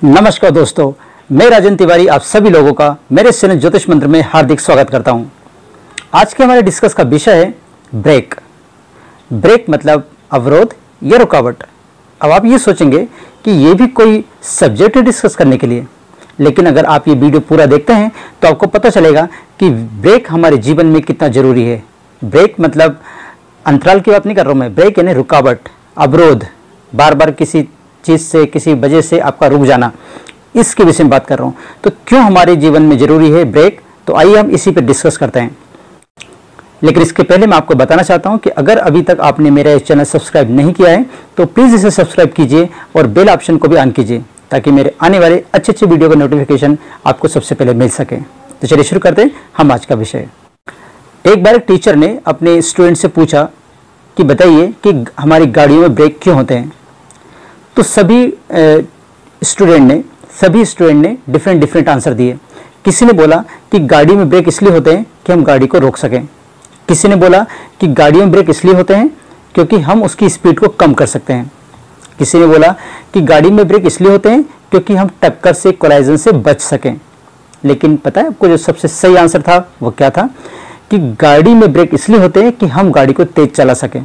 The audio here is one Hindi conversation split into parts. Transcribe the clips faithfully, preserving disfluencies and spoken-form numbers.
नमस्कार दोस्तों, मैं राजन तिवारी आप सभी लोगों का मेरे चैनल ज्योतिष मंत्र में हार्दिक स्वागत करता हूं। आज के हमारे डिस्कस का विषय है ब्रेक। ब्रेक मतलब अवरोध या रुकावट। अब आप ये सोचेंगे कि ये भी कोई सब्जेक्ट है डिस्कस करने के लिए, लेकिन अगर आप ये वीडियो पूरा देखते हैं तो आपको पता चलेगा कि ब्रेक हमारे जीवन में कितना जरूरी है। ब्रेक मतलब अंतराल की बात नहीं कर रहा हूँ मैं, ब्रेक यानी रुकावट, अवरोध, बार बार किसी चीज़ से किसी वजह से आपका रुक जाना, इसके विषय में बात कर रहा हूँ। तो क्यों हमारे जीवन में ज़रूरी है ब्रेक, तो आइए हम इसी पर डिस्कस करते हैं। लेकिन इसके पहले मैं आपको बताना चाहता हूँ कि अगर अभी तक आपने मेरा इस चैनल सब्सक्राइब नहीं किया है तो प्लीज़ इसे सब्सक्राइब कीजिए और बेल ऑप्शन को भी ऑन कीजिए, ताकि मेरे आने वाले अच्छे अच्छे वीडियो का नोटिफिकेशन आपको सबसे पहले मिल सके। तो चलिए शुरू करते हैं हम आज का विषय। एक बार एक टीचर ने अपने स्टूडेंट से पूछा कि बताइए कि हमारी गाड़ियों में ब्रेक क्यों होते हैं। तो सभी स्टूडेंट ने सभी स्टूडेंट ने डिफरेंट डिफरेंट आंसर दिए। किसी ने बोला कि गाड़ी में ब्रेक इसलिए होते हैं कि हम गाड़ी को रोक सकें। किसी ने बोला कि गाड़ियों में ब्रेक इसलिए होते हैं क्योंकि हम उसकी स्पीड को कम कर सकते हैं। किसी ने बोला कि गाड़ी में ब्रेक इसलिए होते हैं क्योंकि हम टक्कर से, कोलाइजन से बच सकें। लेकिन पता है आपको जो सबसे सही आंसर था वो क्या था? कि गाड़ी में ब्रेक इसलिए होते हैं कि हम गाड़ी को तेज चला सकें।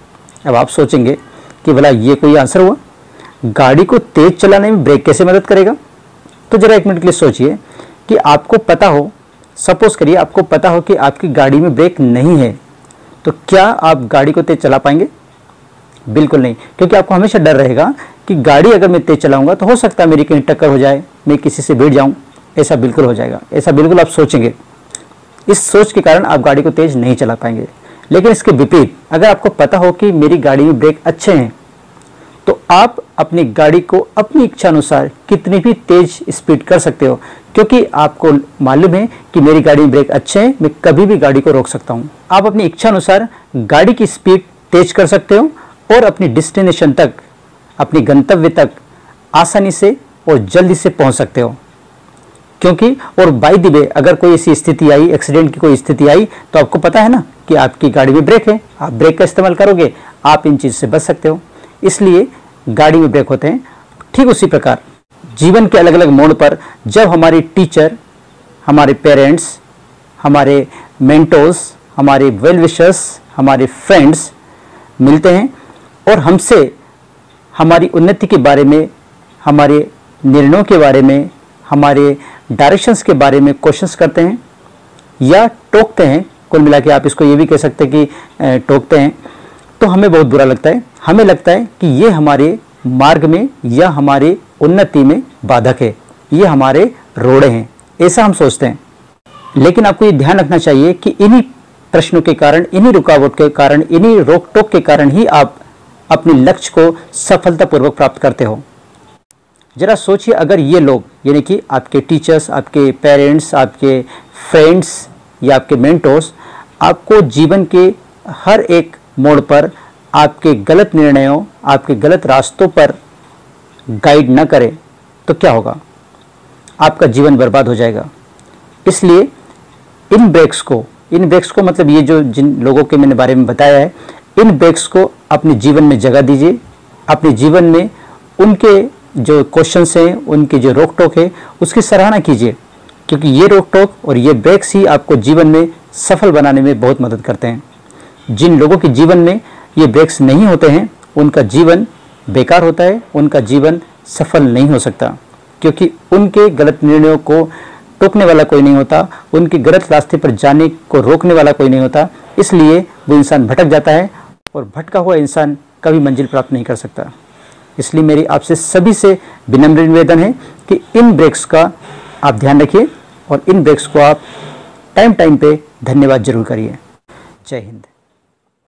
अब आप सोचेंगे कि भला ये कोई आंसर हुआ? गाड़ी को तेज चलाने में ब्रेक कैसे मदद करेगा? तो जरा एक मिनट के लिए सोचिए कि आपको पता हो, सपोज करिए आपको पता हो कि आपकी गाड़ी में ब्रेक नहीं है, तो क्या आप गाड़ी को तेज चला पाएंगे? बिल्कुल नहीं, क्योंकि आपको हमेशा डर रहेगा कि गाड़ी अगर मैं तेज चलाऊंगा तो हो सकता है मेरी कहीं टक्कर हो जाए, मैं किसी से भिड़ जाऊं। ऐसा बिल्कुल हो जाएगा, ऐसा बिल्कुल आप सोचेंगे। इस सोच के कारण आप गाड़ी को तेज नहीं चला पाएंगे। लेकिन इसके विपरीत, अगर आपको पता हो कि मेरी गाड़ी में ब्रेक अच्छे हैं, तो आप अपनी गाड़ी को अपनी इच्छा अनुसार कितनी भी तेज स्पीड कर सकते हो, क्योंकि आपको मालूम है कि मेरी गाड़ी में ब्रेक अच्छे हैं, मैं कभी भी गाड़ी को रोक सकता हूँ। आप अपनी इच्छा अनुसार गाड़ी की स्पीड तेज कर सकते हो और अपनी डेस्टिनेशन तक, अपनी गंतव्य तक आसानी से और जल्दी से पहुँच सकते हो। क्योंकि और बाय द वे, अगर कोई ऐसी स्थिति आई, एक्सीडेंट की कोई स्थिति आई, तो आपको पता है ना कि आपकी गाड़ी में ब्रेक है, आप ब्रेक का इस्तेमाल करोगे, आप इन चीज़ से बच सकते हो। इसलिए गाड़ी में ब्रेक होते हैं। ठीक उसी प्रकार जीवन के अलग अलग मोड़ पर जब हमारे टीचर, हमारे पेरेंट्स, हमारे मेंटोर्स, हमारे वेल विशर्स, हमारे फ्रेंड्स मिलते हैं और हमसे हमारी उन्नति के बारे में, हमारे निर्णयों के बारे में, हमारे डायरेक्शंस के बारे में क्वेश्चंस करते हैं या टोकते हैं, कुल मिला के आप इसको ये भी कह सकते हैं कि टोकते हैं, तो हमें बहुत बुरा लगता है। हमें लगता है कि ये हमारे मार्ग में या हमारे उन्नति में बाधक है, ये हमारे रोड़े हैं, ऐसा हम सोचते हैं। लेकिन आपको ये ध्यान रखना चाहिए कि इन्हीं प्रश्नों के कारण, इन्हीं रुकावट के कारण, इन्हीं रोक टोक के कारण ही आप अपने लक्ष्य को सफलतापूर्वक प्राप्त करते हो। जरा सोचिए, अगर ये लोग यानी कि आपके टीचर्स, आपके पेरेंट्स, आपके फ्रेंड्स या आपके मेंटोर्स आपको जीवन के हर एक मोड़ पर आपके गलत निर्णयों, आपके गलत रास्तों पर गाइड न करें, तो क्या होगा? आपका जीवन बर्बाद हो जाएगा। इसलिए इन ब्रेक्स को इन ब्रेक्स को मतलब ये जो जिन लोगों के मैंने बारे में बताया है, इन ब्रेक्स को अपने जीवन में जगह दीजिए। अपने जीवन में उनके जो क्वेश्चंस हैं, उनकी जो रोक टोक है, उसकी सराहना कीजिए, क्योंकि ये रोक टोक और ये ब्रेक्स ही आपको जीवन में सफल बनाने में बहुत मदद करते हैं। जिन लोगों के जीवन में ये ब्रेक्स नहीं होते हैं, उनका जीवन बेकार होता है, उनका जीवन सफल नहीं हो सकता, क्योंकि उनके गलत निर्णयों को टोकने वाला कोई नहीं होता, उनके गलत रास्ते पर जाने को रोकने वाला कोई नहीं होता। इसलिए वो इंसान भटक जाता है और भटका हुआ इंसान कभी मंजिल प्राप्त नहीं कर सकता। इसलिए मेरी आपसे सभी से विनम्र निवेदन है कि इन ब्रेक्स का आप ध्यान रखिए और इन ब्रेक्स को आप टाइम टाइम पे धन्यवाद जरूर करिए। जय हिंद।